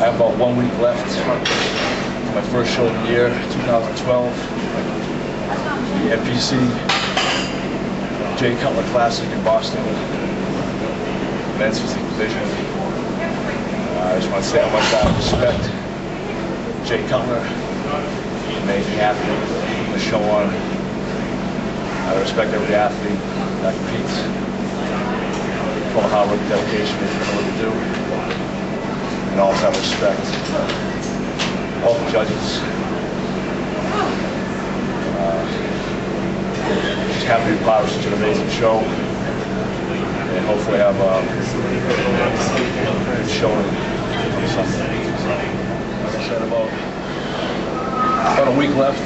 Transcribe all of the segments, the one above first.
I have about 1 week left. My first show of the year, 2012. The NPC Jay Cutler Classic in Boston. Men's physique division. I just want to say how much I respect Jay Cutler. Amazing athlete, putting the show on. I respect every athlete that competes. For the hard work and dedication they know what to do. And also have respect all the judges. Just happy to be part of such an amazing show. And hopefully have a good show on Sunday. So, like I said, about a week left.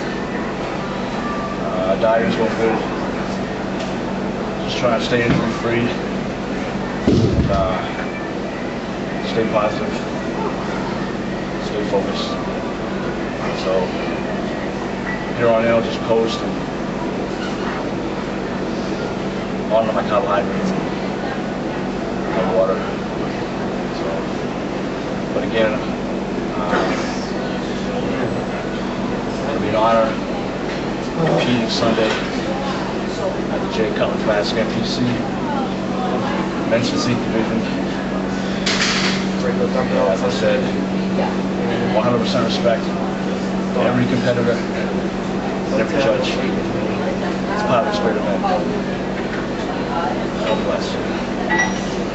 Diet's going good. Just trying to stay injury free. Stay positive. Stay focused. So, here on in, I'll just coast and on to my carbohydrates and water. So, but again, it'll be an honor competing Sunday at the Jay Cutler Classic NPC Men's Physique Division. As I said, 100% respect to every competitor and every judge. It's part of this great event. God bless.